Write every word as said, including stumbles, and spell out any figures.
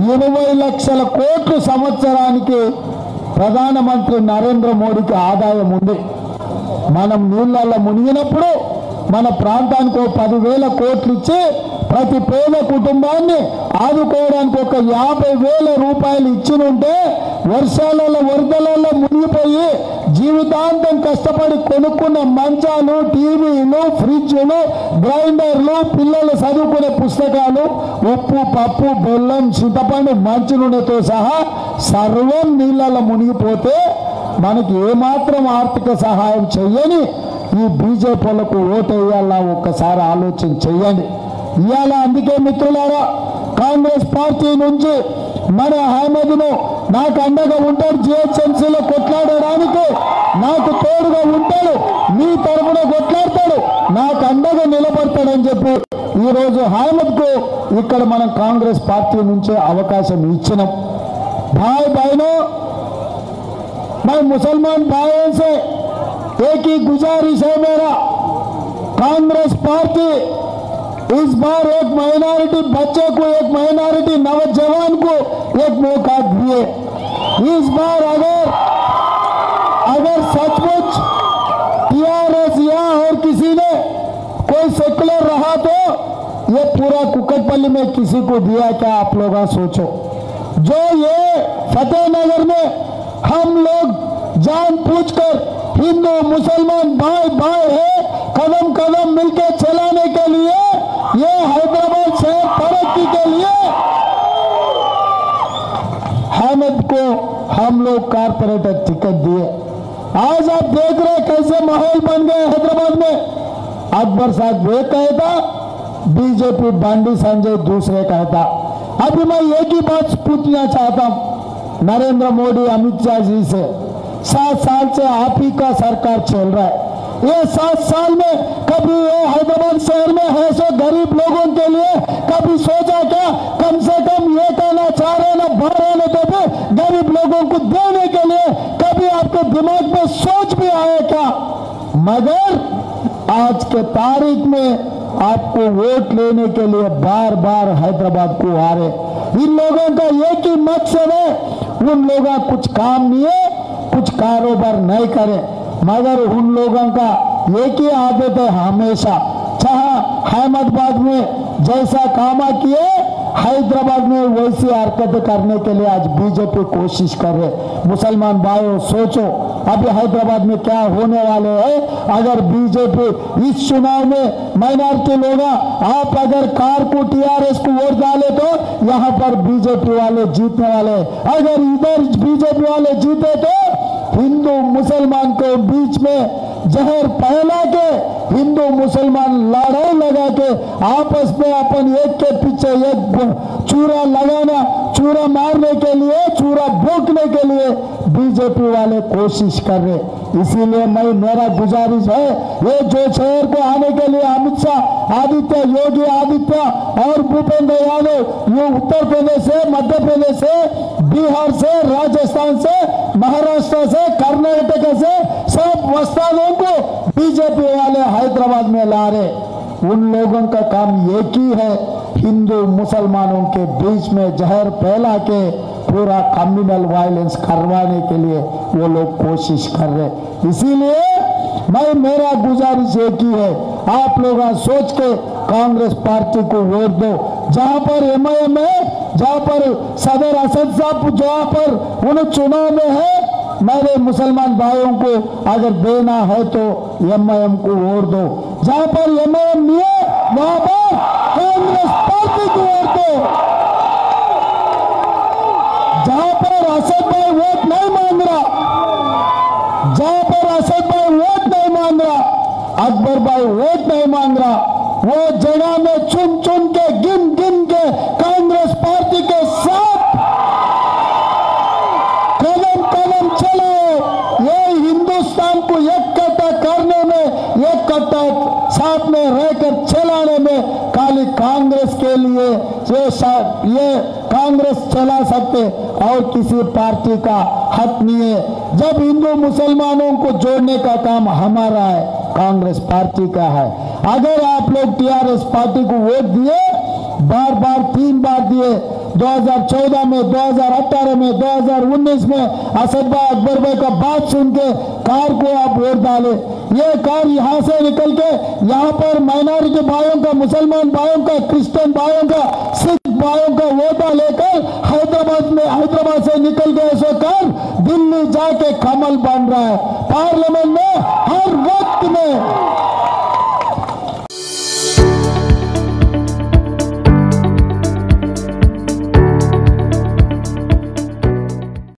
ఇరవై లక్షల కోట్లు సంవత్సరానికి ప్రధానమంత్రి నరేంద్ర మోడీకి ఆదాయం ఉంది. మనం నీళ్ళల్లో మునిగినప్పుడు మన ప్రాంతానికి ఒక పదివేల కోట్లు ఇచ్చి ప్రతి పేద కుటుంబాన్ని ఆదుకోవడానికి ఒక యాభై వేల రూపాయలు ఇచ్చినుంటే వర్షాలలో వరదలలో మునిగిపోయి జీవితాంతం కష్టపడి కొనుక్కున్న మంచాలు, టీవీలు, ఫ్రిడ్జ్లు, గ్రైండర్లు, పిల్లలు చదువుకునే పుస్తకాలు, ఉప్పు, పప్పు, బెల్లం, చింతపండు, మంచినూనెతో సహా సర్వం నీళ్ళలో మునిగిపోతే మనకి ఏమాత్రం ఆర్థిక సహాయం చెయ్యని ఈ బీజేపీలకు ఓటు వేయాలా ఒక్కసారి ఆలోచన చెయ్యండి. ఇవాళ అందుకే మిత్రులారా కాంగ్రెస్ పార్టీ నుంచి మన అహ్మద్ను నాకు అండగా ఉంటాడు, జిహెచ్ఎంసీలో కొట్లాడడానికి నాకు తోడుగా ఉంటాడు, మీ తరఫున కొట్లాడతాడు, నాకు అండగా నిలబడతాడని చెప్పి ఈరోజు అహ్మద్కు ఇక్కడ మనం కాంగ్రెస్ పార్టీ నుంచే అవకాశం ఇచ్చినాం. भाई बहनों, मैं मुसलमान भाइयों से एक ही गुजारिश है मेरा, कांग्रेस पार्टी इस बार एक माइनॉरिटी बच्चे को, एक माइनॉरिटी नौजवान को एक मौका दिए। इस बार अगर अगर सचमुच टीआरएस या और किसी ने कोई सेकुलर रहा तो ये पूरा कुकटपल्ली में किसी को दिया क्या? आप लोग सोचो। जो ये फतेहनगर में हम लोग जानबूझकर हिंदू मुसलमान भाई भाई है, कदम कदम मिलकर चलाने के लिए, ये हैदराबाद शहर तरक्की के लिए अहमद को हम लोग कारपोरेटर टिकट दिए। आज आप देख रहे कैसे माहौल बन गए हैदराबाद में। अकबर साहब एक कहता, बीजेपी बांडी संजय दूसरे कहता। अभी मैं एक ही बात पूछना चाहता हूं नरेंद्र मोदी, अमित शाह जी से, सात साल से आप ही का सरकार चल रहा है। ये सात साल में कभी ये हैदराबाद शहर में है सो गरीब लोगों के लिए कभी सोचा क्या? कम से कम ये कहना चाह रहे ना बारह ने तो भी गरीब लोगों को देने के लिए कभी आपके दिमाग में सोच भी आया क्या? मगर आज के तारीख में आपको वोट लेने के लिए बार बार हैदराबाद को आ रहे। इन लोगों का एक ही मकसद है, उन लोगों कुछ काम नहीं है, कुछ कारोबार नहीं करे, मगर उन लोगों का एक ही आदत है हमेशा, चाहे अहमदाबाद में जैसा काम किए हैदराबाद में वैसी हरकत करने के लिए आज बीजेपी कोशिश कर रहे। मुसलमान भाइयों सोचो, अभी हैदराबाद में क्या होने वाले हैं। अगर बीजेपी इस चुनाव में माइनॉरिटी लोग, आप अगर कार को टीआरएस को वोट डाले तो यहाँ पर बीजेपी वाले जीतने वाले, अगर इधर बीजेपी वाले जीते तो हिंदू मुसलमान के बीच में जहर फैला के हिंदू मुसलमान लड़ाई लगा के आपस में अपन एक के पीछे एक चूरा लगाना, चूरा मारने के लिए, चूरा भोंकने के लिए बीजेपी वाले कोशिश कर रहे। इसीलिए मैं मेरा गुजारिश है, ये जो शहर को आने के लिए अमित शाह, आदित्य योगी आदित्य और भूपेंद्र यादव, ये उत्तर प्रदेश से, मध्य प्रदेश से, बिहार से, राजस्थान से, महाराष्ट्र से, कर्नाटक से सब वस्तादों को बीजेपी वाले हैदराबाद में ला रहे। उन लोगों का काम एक ही है, हिंदू मुसलमानों के बीच में जहर फैला के पूरा कम्युनल वायलेंस करवाने के लिए वो लोग कोशिश कर रहे। इसीलिए मैं मेरा गुजारिश एक ही है, आप लोग सोच के कांग्रेस पार्टी को वोट दो। जहां पर एमआईएम है, जहां पर सदर असद साहब जहां पर उन चुनाव में है, मेरे मुसलमान भाइयों को अगर देना है तो एमआईएम को वोट दो। जहां पर एमआईएम नहीं है वहां पर कांग्रेस पार्टी को वोट दो। जहां पर असद भाई वोट नहीं मांग रहा, जहां पर असद भाई वोट नहीं मांग रहा, अकबर भाई वोट नहीं मांग रहा, वो जगह में चुन चुन के गिन गिन के कांग्रेस पार्टी के साथ कदम कदम चलाओ। ये हिंदुस्तान को इकट्ठा करने में, इकट्ठा साथ में रहकर चलाने में खाली कांग्रेस के लिए ये ये कांग्रेस चला सकते और किसी पार्टी का हक नहीं है। जब हिंदू मुसलमानों को जोड़ने का काम हमारा है, कांग्रेस पार्टी का है। अगर आप लोग टीआरएस पार्टी को वोट दिए, बार बार तीन बार दिए, दो हज़ार चौदह में, दो हज़ार अठारह में, दो हज़ार उन्नीस में असद भाई अकबर भाई का बात सुन के कार को आप वोट डाले। ये कार यहाँ से निकल के यहाँ पर माइनॉरिटी भाइयों का, मुसलमान भाइयों का, क्रिश्चियन भाइयों का, सिख भाइयों का वोटा लेकर हैदराबाद में हैदराबाद से निकल गए सो कार दिल्ली जाके कमल बन रहा है। पार्लियामेंट में हर वक्त में